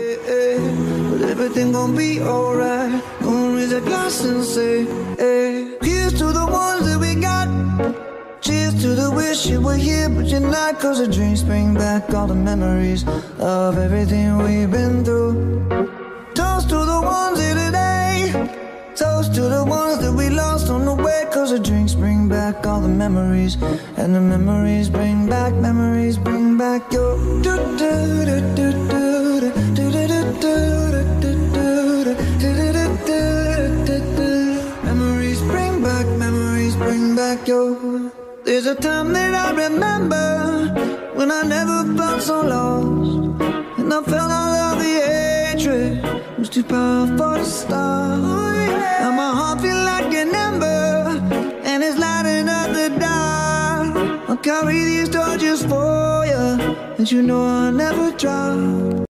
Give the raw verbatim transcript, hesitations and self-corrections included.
hey, but everything gon' be alright. Gonna raise a glass and say, hey, here's to the ones that we got. Cheers to the wish you were here but you're not, 'cause the drinks bring back all the memories of everything we've been through. Toast to the ones here today. Toast to the ones that we lost on the way, 'cause the drinks bring back all the memories, and the memories bring back, memories bring back your do do do do do do do do do do do do. Memories bring back, memories bring back your. There's a time that I remember when I never felt so lost, and I felt all of the hatred was too powerful to stop. Now my heart feel like an ember, and it's lighting up the dark. I'll carry these torches for you, and you know I'll never drop.